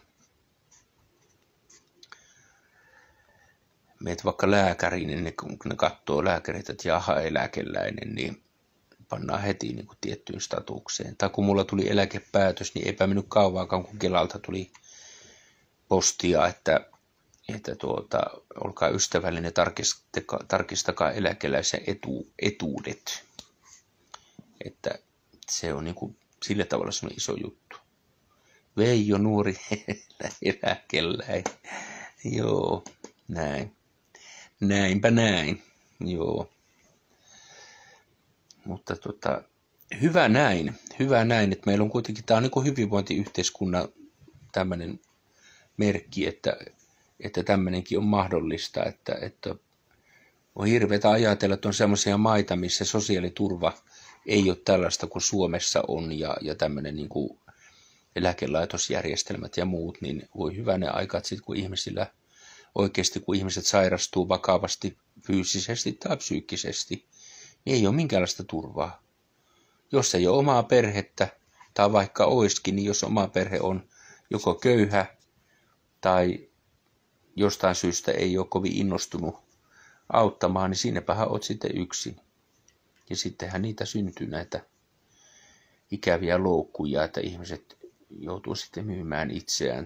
meet vaikka lääkäriin, niin kun ne katsoo lääkärit, että jaha, eläkeläinen, niin pannaan heti niin kuin tiettyyn statukseen. Tai kun mulla tuli eläkepäätös, niin eipä mennyt kauankaan, kun Kelalta tuli postia, että olkaa ystävällinen, tarkistakaa eläkeläisen etuudet. Että se on niin kuin sillä tavalla semmoinen iso juttu. Veijo nuori eläkeläinen. Joo, näin. Näinpä näin. Joo. Mutta hyvä näin, että meillä on kuitenkin, tämä on niin kuin hyvinvointiyhteiskunnan tämmöinen merkki, että tämmöinenkin on mahdollista, että on hirveätä ajatella, että on semmoisia maita, missä sosiaaliturva ei ole tällaista kuin Suomessa on ja tämmöinen niin kuin eläkelaitosjärjestelmät ja muut, niin voi hyvänen aika, että sitten kun ihmisillä oikeasti, kun ihmiset sairastuu vakavasti fyysisesti tai psyykkisesti, niin ei ole minkäänlaista turvaa. Jos ei ole omaa perhettä, tai vaikka oiskin, niin jos oma perhe on joko köyhä tai jostain syystä ei ole kovin innostunut auttamaan, niin siinäpähän olet sitten yksin. Ja sittenhän niitä syntyy näitä ikäviä loukkuja, että ihmiset joutuu sitten myymään itseään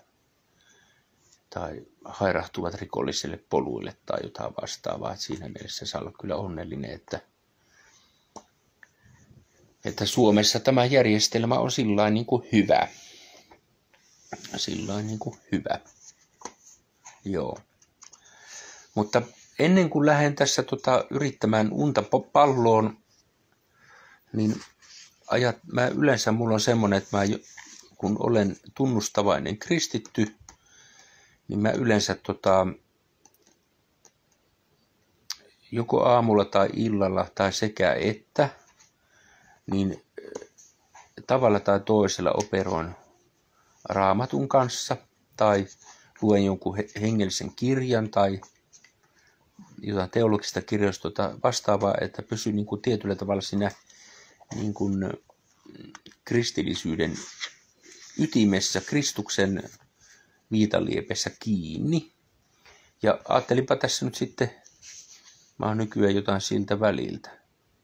tai hairahtuvat rikollisille poluille tai jotain vastaavaa. Että siinä mielessä saa olla kyllä onnellinen, että Suomessa tämä järjestelmä on sillain niin kuin hyvä. Sillain niin kuin hyvä. Joo. Mutta ennen kuin lähden tässä yrittämään unta palloon, niin mulla on semmoinen, että kun olen tunnustavainen kristitty, niin mä yleensä joko aamulla tai illalla tai sekä että, niin tavalla tai toisella operoin Raamatun kanssa tai luen jonkun hengellisen kirjan tai jotain teologista kirjoista vastaavaa, että pysyy niin kuin tietyllä tavalla siinä niin kuin kristillisyyden ytimessä, Kristuksen viitaliepessä kiinni. Ja ajattelinpa tässä nyt sitten, mä oon nykyään jotain siltä väliltä.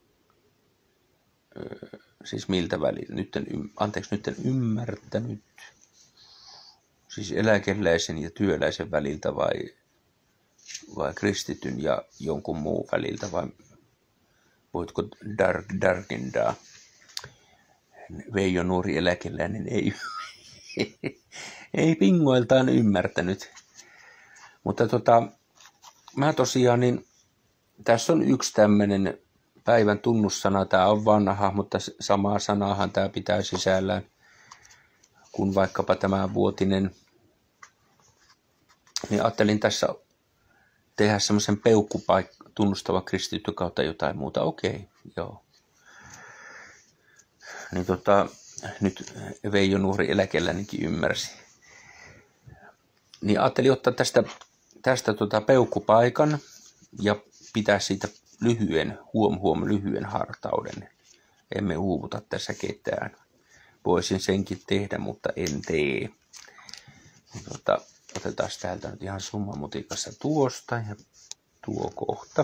Siis miltä väliltä? Nyt en ymmärtänyt. Siis eläkeläisen ja työläisen väliltä vai kristityn ja jonkun muun väliltä vai voitko darkendaa? Veijo nuori eläkeläinen ei pingoiltaan ymmärtänyt. Mutta mä tosiaan, niin tässä on yksi tämmöinen päivän tunnussana. Tämä on vanha, mutta samaa sanaahan tämä pitää sisällään kuin vaikkapa tämä vuotinen. Niin ajattelin tässä tehdä semmoisen tunnustavan kristitty kautta jotain muuta. Okei, joo. Niin nyt Veijo nuori eläkeläinenkin ymmärsi. Niin ajattelin ottaa tästä peukkupaikan ja pitää siitä lyhyen hartauden. Emme uuvuta tässä ketään. Voisin senkin tehdä, mutta en tee. Otetaan täältä nyt ihan summamutikassa tuosta ja tuo kohta.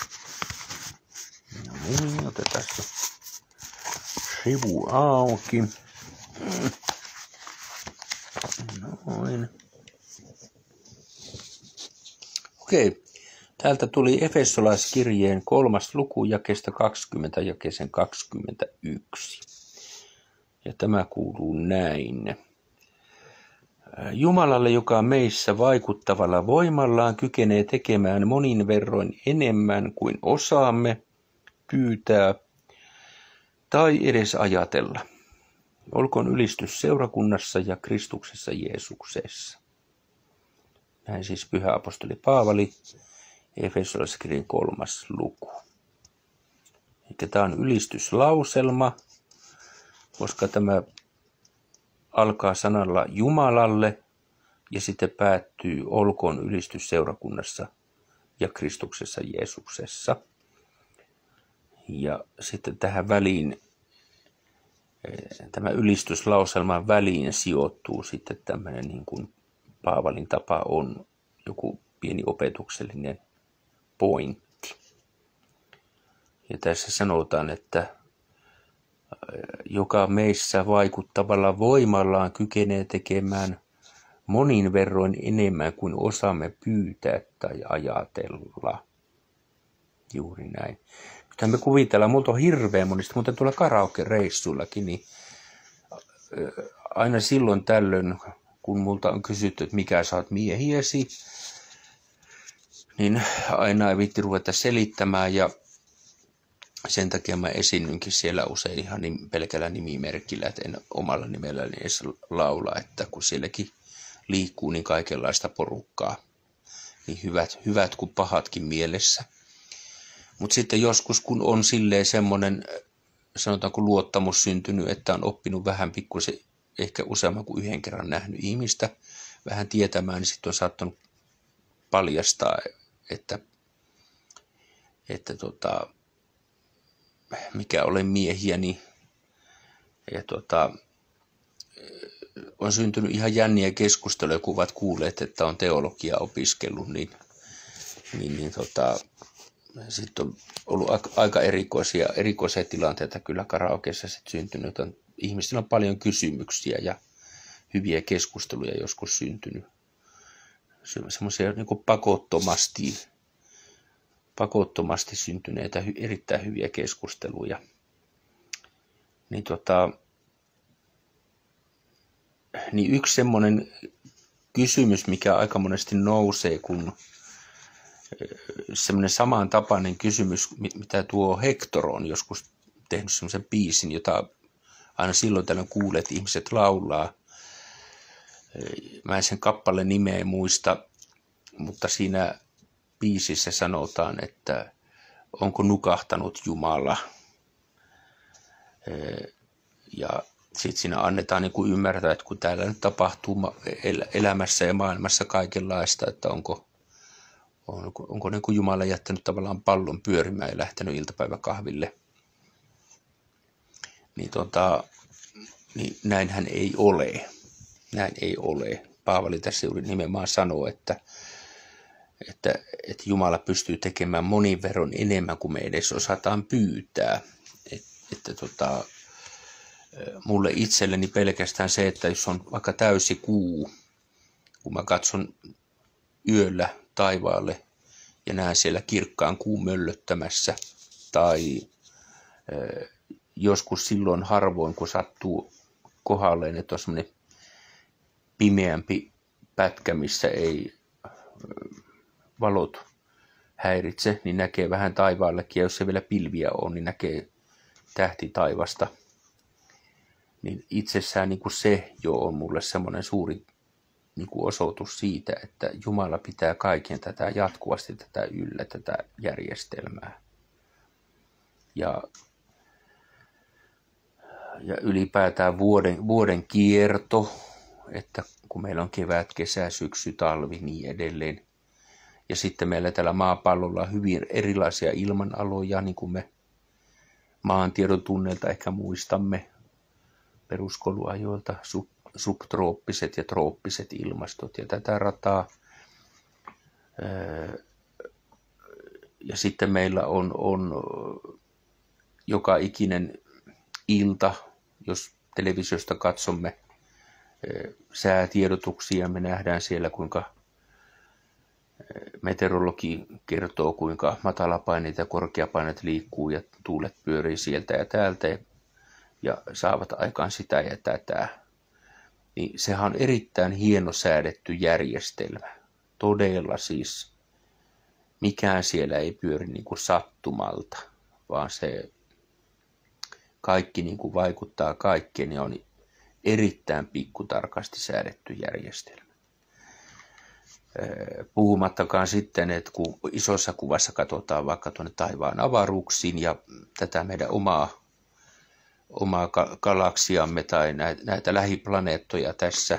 No niin, otetaan se sivu auki. Noin. Okei. Täältä tuli Efesolaiskirjeen 3. luku jakeesta 20 jakeeseen 21. Ja tämä kuuluu näin. Jumalalle, joka meissä vaikuttavalla voimallaan kykenee tekemään monin verroin enemmän kuin osaamme, pyytää tai edes ajatella. Olkoon ylistys seurakunnassa ja Kristuksessa Jeesuksessa. Näin siis pyhä apostoli Paavali, Efesolaiskirjan 3. luku. Eli tämä on ylistyslauselma, koska tämä alkaa sanalla Jumalalle ja sitten päättyy olkoon ylistys seurakunnassa ja Kristuksessa Jeesuksessa. Ja sitten tähän väliin, tämä ylistyslauselman väliin sijoittuu sitten tämmöinen niin kuin Paavalin tapa on joku pieni opetuksellinen pointti. Ja tässä sanotaan, että joka meissä vaikuttavalla voimallaan kykenee tekemään monin verroin enemmän kuin osaamme pyytää tai ajatella. Juuri näin. Nythän me kuvitellaan, multa on hirveän monista, mutta tuolla karaoke-reissuillakin, niin aina silloin tällöin, kun multa on kysytty, että mikä sä oot miehiesi, niin aina ei viitti ruveta selittämään ja sen takia mä esiinnynkin siellä usein ihan pelkällä nimimerkillä, että en omalla nimelläni edes laula, että kun sielläkin liikkuu niin kaikenlaista porukkaa, niin hyvät kuin pahatkin mielessä. Mutta sitten joskus, kun on silleen semmoinen, sanotaanko luottamus syntynyt, että on oppinut vähän pikkusen, ehkä useamman kuin yhden kerran nähnyt ihmistä, vähän tietämään, niin sitten on saattanut paljastaa, että mikä olen miehiäni. Ja on syntynyt ihan jänniä keskusteluja, kun ovat kuulleet, että on teologiaa opiskellut, niin sitten on ollut aika erikoisia tilanteita kyllä karaokeessa sitten syntynyt. Ihmisillä on paljon kysymyksiä ja hyviä keskusteluja joskus syntynyt. Semmoisia niin kuin pakottomasti syntyneitä erittäin hyviä keskusteluja. Niin yksi semmoinen kysymys, mikä aika monesti nousee, kun semmoinen samantapainen kysymys, mitä tuo Hector on joskus tehnyt semmoisen biisin, jota aina silloin tällöin kuulet, ihmiset laulaa. Mä en sen kappaleen nimeä muista, mutta siinä biisissä sanotaan, että onko nukahtanut Jumala. Ja sitten siinä annetaan niin kuin ymmärtää, että kun täällä nyt tapahtuu elämässä ja maailmassa kaikenlaista, että onko niin kuin Jumala jättänyt tavallaan pallon pyörimään ja lähtenyt iltapäiväkahville. Niin näinhän ei ole. Näin ei ole. Paavali tässä juuri nimenomaan sanoo, että Jumala pystyy tekemään monin verran enemmän kuin me edes osataan pyytää. Mulle itselleni pelkästään se, että jos on vaikka täysi kuu, kun mä katson yöllä taivaalle ja näen siellä kirkkaan kuun möllöttämässä, tai joskus silloin harvoin, kun sattuu kohdalleen, että on semmoinen pimeämpi pätkä, missä ei valot häiritse, niin näkee vähän taivaallekin, ja jos se vielä pilviä on, niin näkee tähti taivasta. Niin itsessään niin kuin se jo on mulle semmoinen suuri niin kuin osoitus siitä, että Jumala pitää kaiken tätä jatkuvasti tätä yllä, tätä järjestelmää. Ja ylipäätään vuoden kierto, että kun meillä on kevät, kesä, syksy, talvi, niin edelleen. Ja sitten meillä täällä maapallolla on hyvin erilaisia ilmanaloja, niin kuin me maantiedon tunneilta ehkä muistamme peruskouluajoilta, subtrooppiset ja trooppiset ilmastot ja tätä rataa. Ja sitten meillä on joka ikinen ilta, jos televisiosta katsomme säätiedotuksia, me nähdään siellä, kuinka meteorologi kertoo, kuinka matalapaineet ja korkeapaineet liikkuu ja tuulet pyörii sieltä ja täältä ja saavat aikaan sitä ja tätä. Niin sehän on erittäin hieno säädetty järjestelmä. Todella siis mikään siellä ei pyöri niin kuin sattumalta, vaan se kaikki niin kuin vaikuttaa kaikkeen ja on erittäin pikkutarkasti säädetty järjestelmä. Puhumattakaan sitten, että kun isossa kuvassa katsotaan vaikka tuonne taivaan avaruuksiin ja tätä meidän omaa galaksiamme tai näitä lähiplaneettoja tässä,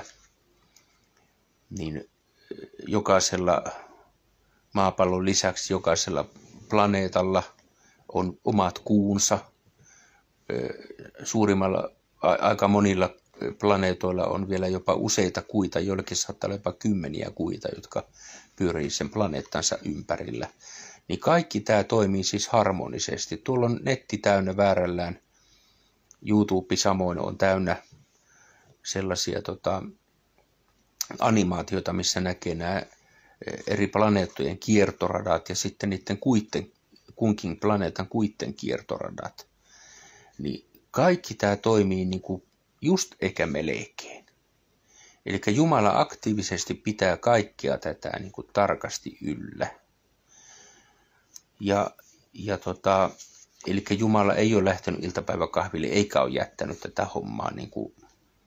niin jokaisella maapallon lisäksi jokaisella planeetalla on omat kuunsa. Suurimmalla, aika monilla planeetoilla on vielä jopa useita kuita, joillekin saattaa olla jopa 10 kuita, jotka pyörii sen planeettansa ympärillä. Niin kaikki tämä toimii siis harmonisesti. Tuolla on netti täynnä väärällään. YouTube samoin on täynnä sellaisia animaatioita, missä näkee nämä eri planeettojen kiertoradat ja sitten niiden kunkin planeetan kuitten kiertoradat. Niin kaikki tämä toimii niin kuin just eikä melkein. Eli Jumala aktiivisesti pitää kaikkea tätä niin kuin tarkasti yllä. Eli Jumala ei ole lähtenyt iltapäiväkahville eikä ole jättänyt tätä hommaa niin kuin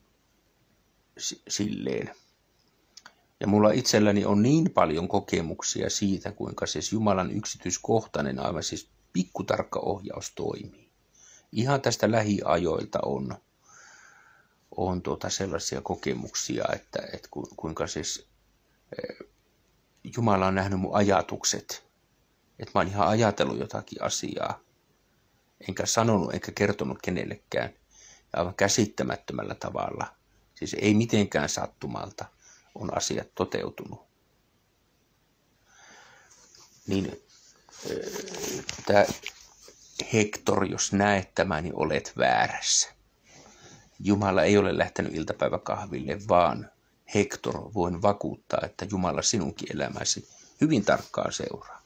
silleen. Ja mulla itselläni on niin paljon kokemuksia siitä, kuinka siis Jumalan yksityiskohtainen, aivan siis pikkutarkka ohjaus toimii. Ihan tästä lähiajoilta on sellaisia kokemuksia, että kuinka siis Jumala on nähnyt mun ajatukset. Että mä oon ihan ajatellut jotakin asiaa, enkä sanonut enkä kertonut kenellekään, ja aivan käsittämättömällä tavalla. Siis ei mitenkään sattumalta on asiat toteutunut. Niin tämä Hector, jos näet tämän, niin olet väärässä. Jumala ei ole lähtenyt iltapäiväkahville, vaan Hector, voin vakuuttaa, että Jumala sinunkin elämäsi hyvin tarkkaan seuraa.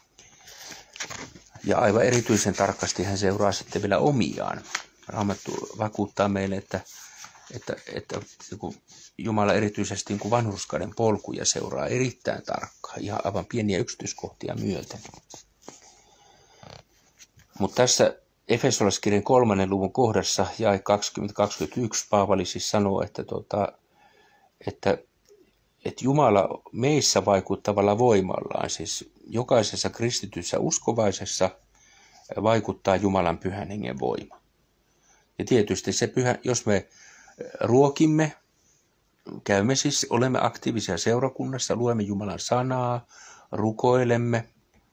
Ja aivan erityisen tarkasti hän seuraa sitten vielä omiaan. Raamattu vakuuttaa meille, että Jumala erityisesti niin kuin vanhurskaiden polkuja seuraa erittäin tarkkaan, ihan aivan pieniä yksityiskohtia myöten. Mutta tässä Efesolaiskirjan 3. luvun kohdassa jae 20-21 Paavali siis sanoo, että Jumala meissä vaikuttavalla voimallaan, siis jokaisessa kristityssä uskovaisessa vaikuttaa Jumalan pyhän hengen voima. Ja tietysti se jos me ruokimme, käymme siis, olemme aktiivisia seurakunnassa, luemme Jumalan sanaa, rukoilemme,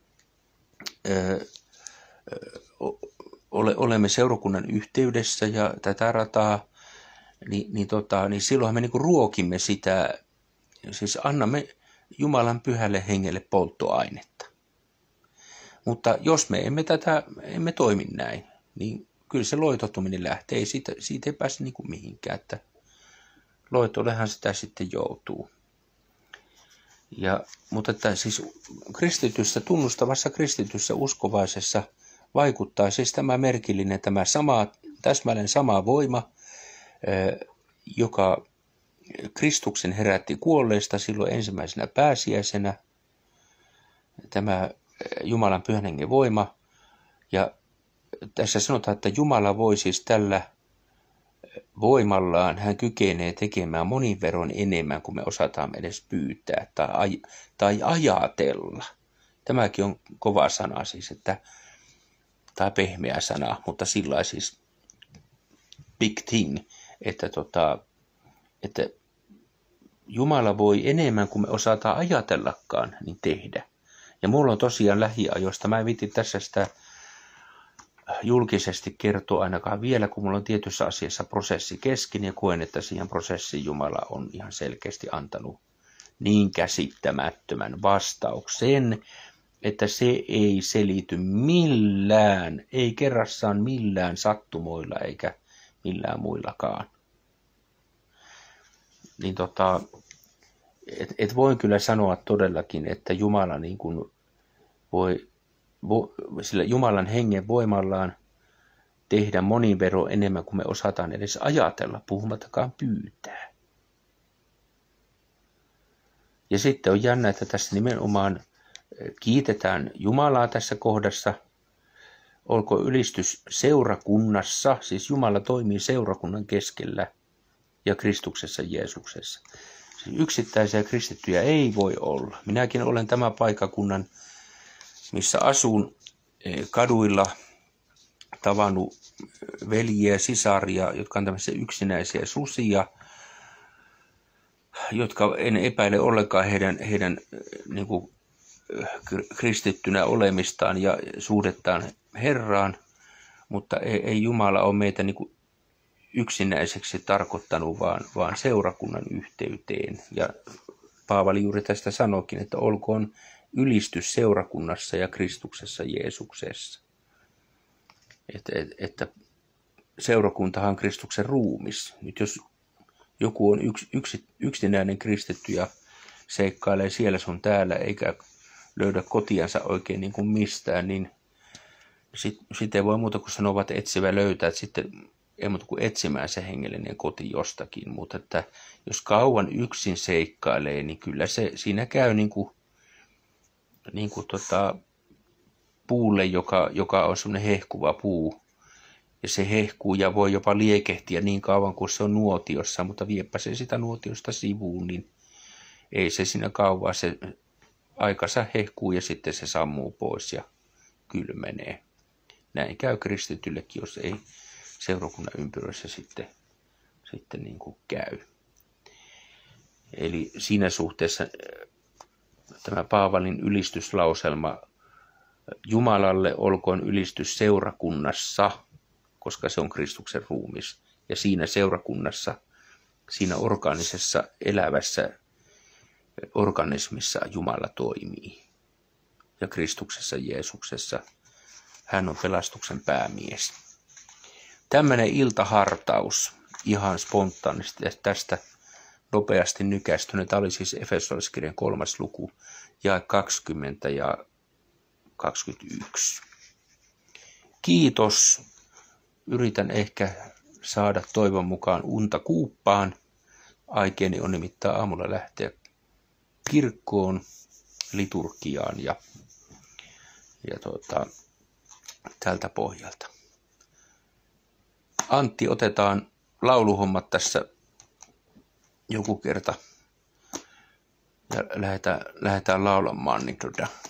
olemme seurakunnan yhteydessä ja tätä rataa, niin silloin me niinku ruokimme sitä, siis annamme Jumalan pyhälle hengelle polttoainetta. Mutta jos me emme toimi näin, niin kyllä se loitottuminen lähtee, siitä ei pääse niinku mihinkään, että loitollehan sitä sitten joutuu. Mutta että siis kristityssä, tunnustavassa kristityssä uskovaisessa vaikuttaa siis tämä merkillinen, tämä täsmälleen sama voima, joka Kristuksen herätti kuolleista silloin ensimmäisenä pääsiäisenä, tämä Jumalan pyhän hengen voima. Ja tässä sanotaan, että Jumala voi siis tällä voimallaan, hän kykenee tekemään monin verran enemmän kuin me osataan edes pyytää tai ajatella. Tämäkin on kova sana siis, tai pehmeä sana, mutta sillä siis big thing, että Jumala voi enemmän kuin me osataan ajatellakaan niin tehdä. Ja mulla on tosiaan lähiajoista, mä en viitti tässä sitä julkisesti kertoa ainakaan vielä, kun mulla on tietyssä asiassa prosessi kesken ja koen, että siihen prosessiin Jumala on ihan selkeästi antanut niin käsittämättömän vastauksen, että se ei selity millään, ei kerrassaan millään sattumoilla eikä millään muillakaan. Niin voin kyllä sanoa todellakin, että Jumala niin kuin sillä Jumalan hengen voimallaan tehdä monin verran enemmän kuin me osataan edes ajatella, puhumattakaan pyytää. Ja sitten on jännä, että tässä nimenomaan kiitetään Jumalaa tässä kohdassa. Olko ylistys seurakunnassa, siis Jumala toimii seurakunnan keskellä. ja Kristuksessa Jeesuksessa. Siis yksittäisiä kristittyjä ei voi olla. Minäkin olen tämän paikkakunnan, missä asun, kaduilla tavannut veljiä ja sisaria, jotka on tämmöisiä yksinäisiä susia, jotka en epäile ollenkaan heidän niin kuin kristittynä olemistaan ja suhdettaan Herraan, mutta ei Jumala ole meitä niin kuin yksinäiseksi tarkoittanut, vaan seurakunnan yhteyteen. Ja Paavali juuri tästä sanoikin, että olkoon ylistys seurakunnassa ja Kristuksessa Jeesuksessa. Että seurakuntahan on Kristuksen ruumis. Nyt jos joku on yksinäinen kristitty ja seikkailee siellä sun täällä eikä löydä kotiansa oikein niin kuin mistään, niin sitten ei voi muuta kuin sanoa, että etsivä löytää, että sitten ei muuta kuin etsimään se hengellinen koti jostakin, mutta että jos kauan yksin seikkailee, niin kyllä siinä käy niin kuin puulle, joka on semmoinen hehkuva puu, ja se hehkuu ja voi jopa liekehtiä niin kauan kuin se on nuotiossa, mutta viepä se sitä nuotiosta sivuun, niin ei se siinä kauan, se aikansa hehkuu ja sitten se sammuu pois ja kylmenee. Näin käy kristityllekin, jos ei seurakunnan ympyröissä sitten niin kuin käy. Eli siinä suhteessa tämä Paavalin ylistyslauselma Jumalalle olkoon ylistys seurakunnassa, koska se on Kristuksen ruumis. Ja siinä seurakunnassa, siinä orgaanisessa elävässä organismissa Jumala toimii. Ja Kristuksessa Jeesuksessa hän on pelastuksen päämies. Tämmöinen iltahartaus ihan spontaanisti tästä nopeasti nykästynyt. Tämä oli siis Efesolaiskirjan 3. luku, jae 20 ja 21. Kiitos. Yritän ehkä saada toivon mukaan unta kuuppaan. Aikeeni on nimittäin aamulla lähteä kirkkoon, liturgiaan ja tältä pohjalta. Antti, otetaan lauluhommat tässä joku kerta ja lähdetään laulamaan, niin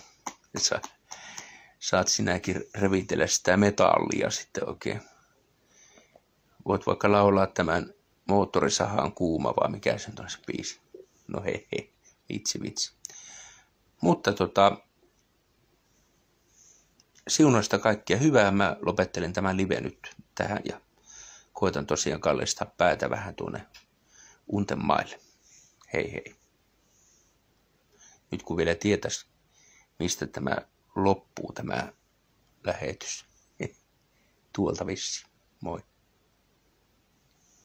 saat sinäkin revitellä sitä metallia sitten oikein. Voit vaikka laulaa tämän Moottorisaha on kuuma, vai mikä se on se biisi. No hei, vitsi. Mutta siunoista kaikkia hyvää. Mä lopettelen tämän live nyt tähän ja koitan tosiaan kallistaa päätä vähän tuonne unten maille. Hei. Nyt kun vielä tietäisi, mistä tämä loppuu tämä lähetys. Tuolta vissi. Moi.